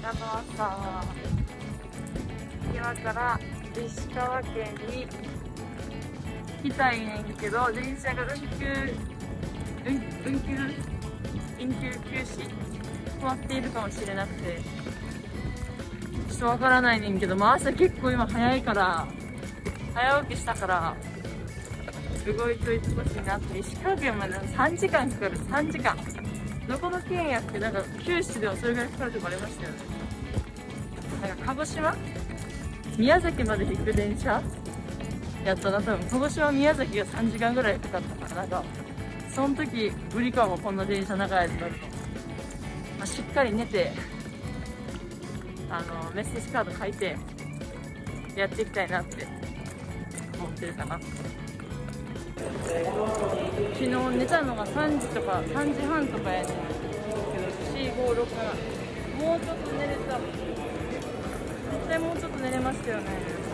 さ、今から石川県に行きたいねんけど、電車が緊急休止止まっているかもしれなくて、ちょっとわからないねんけど、朝結構今早いから、早起きしたから動いといてほしいなって。石川県まで3時間かかる。3時間。どこの県やって、なんか九州ではそれぐらいかかるとこありましたよね。なんか鹿児島宮崎まで行く電車やったな。多分鹿児島宮崎が3時間ぐらいかかったから、なんかその時無理かも、こんな電車長いやつ乗ると。しっかり寝てメッセージカード書いてやっていきたいなって思ってるかな。昨日寝たのが3時とか3時半とかやねんけど、4、5、6、7、もうちょっと寝れた。絶対もうちょっと寝れましたよね。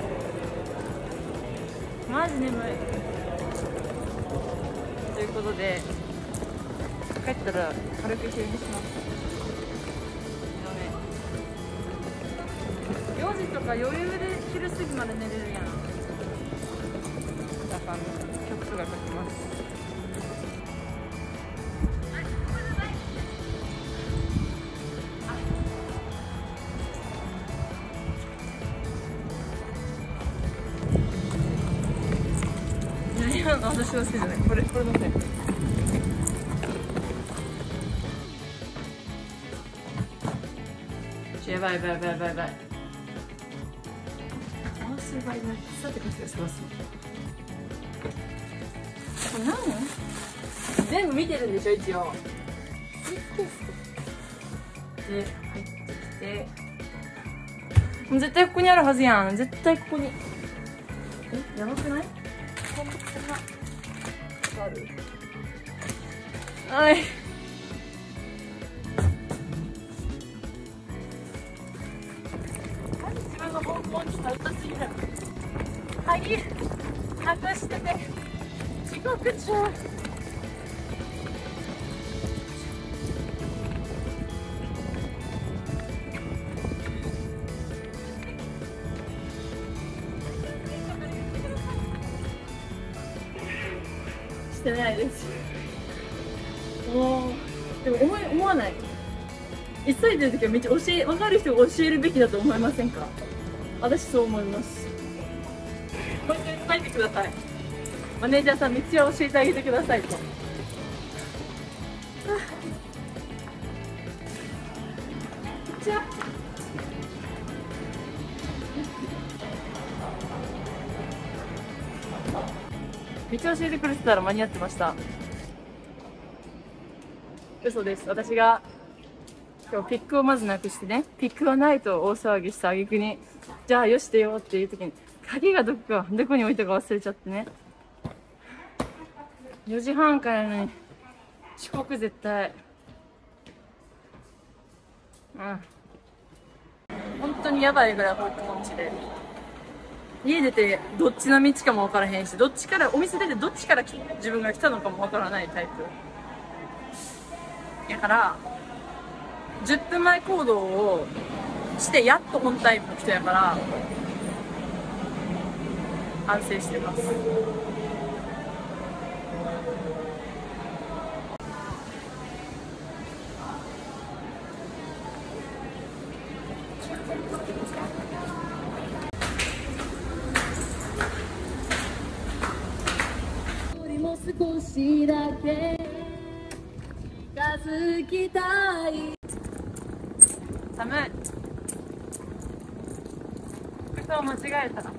マジ眠い。ということで帰ったら軽く昼寝します。4時とか余裕で昼過ぎまで寝れるやん。だから曲とか書きます。私のせいじゃない。これのせい。やばい。回す場合にさてこっちが探すの。これ何？全部見てるんでしょ一応。で入ってきて、もう絶対ここにあるはずやん。絶対ここに。やばくない？こんなある？はい。自分の方向にした歌すぎる。鍵隠してて遅刻中。してないです。もうでも思わない。急いでる時はめっちゃ分かる人が教えるべきだと思いませんか？私そう思います。本当に伝えてください。マネージャーさん、道は教えてあげてくださいと。じゃあ道教えてくれてたら間に合ってました。嘘です。私が今日ピックをまずなくしてね、ピックがないと大騒ぎした挙句に、じゃあよし出ようっていう時に鍵がどこに置いたか忘れちゃってね。4時半からやのに遅刻絶対。本当にやばいぐらい方向音痴で、家出てどっちの道かも分からへんし、お店出てどっちから自分が来たのかも分からないタイプやから、10分前行動をしてやっと本タイプの人やから反省してます。少しだけ近づきたい。寒い。服装間違えたら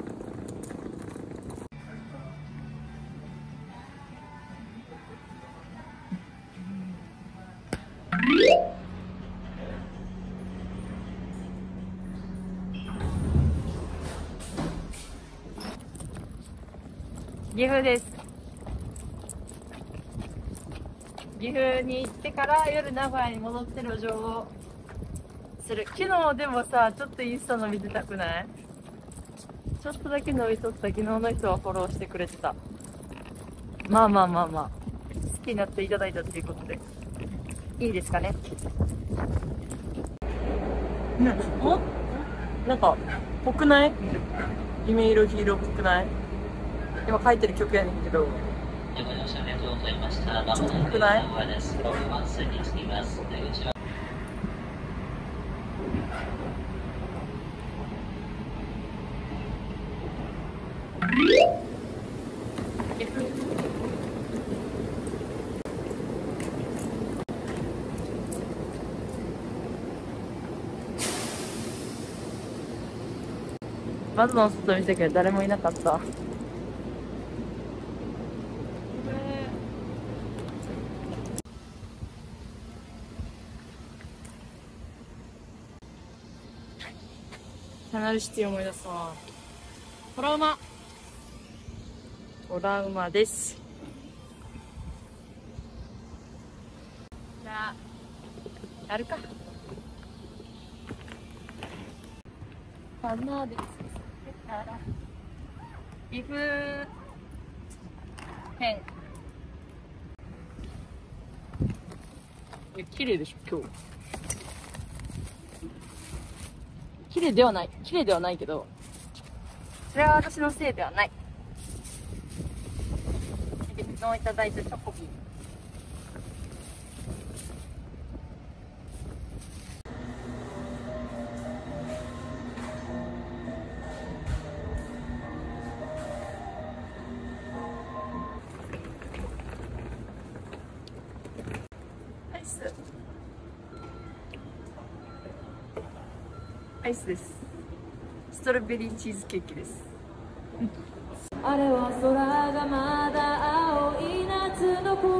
岐阜です。岐阜に行ってから夜名古屋に戻って路上をする。昨日でもさ、ちょっとインスタ伸びてたくない？ちょっとだけ伸びとった。昨日の人はフォローしてくれてた。まあ好きになっていただいたということでいいですかね。 おなんかぽくない？夢色ヒーローっぽくない？今書いてる曲やねんけどちょっとぽくない？窓の外見たけど誰もいなかった。キャナルシティ思い出すわ。トラウマ。トラウマです。じゃあやるか。かなです。岐阜編。綺麗でしょ今日。綺麗ではない。綺麗ではないけど、それは私のせいではない。別のいただいたチョコビ。アイス。アイスです。ストロベリーチーズケーキです。あれは空がまだ青い夏のこと。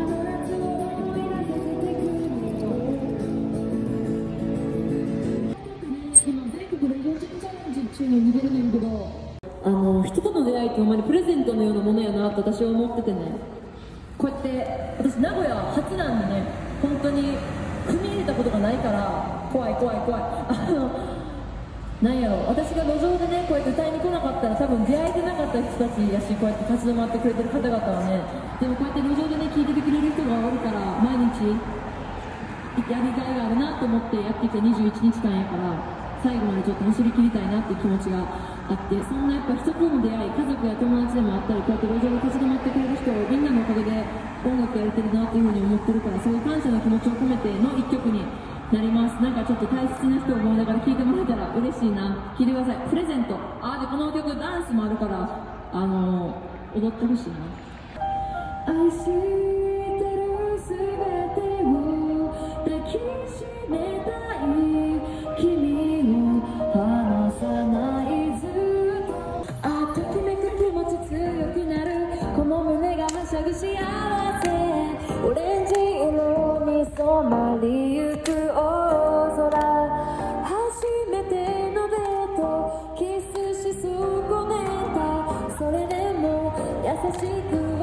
今全国レジェンドチャレンジ中に逃げるねんけど、人との出会いってほんまにプレゼントのようなものやなって私は思っててね。こうやって私名古屋初なんでね、本当に踏み入れたことがないから怖い。なんやろ、私が路上でねこうやって歌いに来なかったら多分出会えてなかった人たちやし、こうやって立ち止まってくれてる方々はね、でもこうやって路上でね聞いててくれる人がおるから毎日やりがいがあるなと思ってやってきた21日間やから、最後までちょっと走り切りたいなっていう気持ちがあって、そんなやっぱ人との出会い、家族や友達でもあったり、こうやって路上で立ち止まってくれる人をみんなのおかげで音楽やれてるなっていうふうに思ってるから、そういう感謝の気持ちを込めての一曲になります。なんかちょっと大切な人を思いながら聴いてもらえたら嬉しいな。聴いてください。プレゼント。でこの曲ダンスもあるから踊ってほしいな。愛してるすべてを抱きしめたい、君を離さないずっと。ときめく気持ち強くなる、この胸がはしゃぐ幸せ、オレンジ色に染まりゆく大空、初めてのデートキスし損ねた、それでも優しく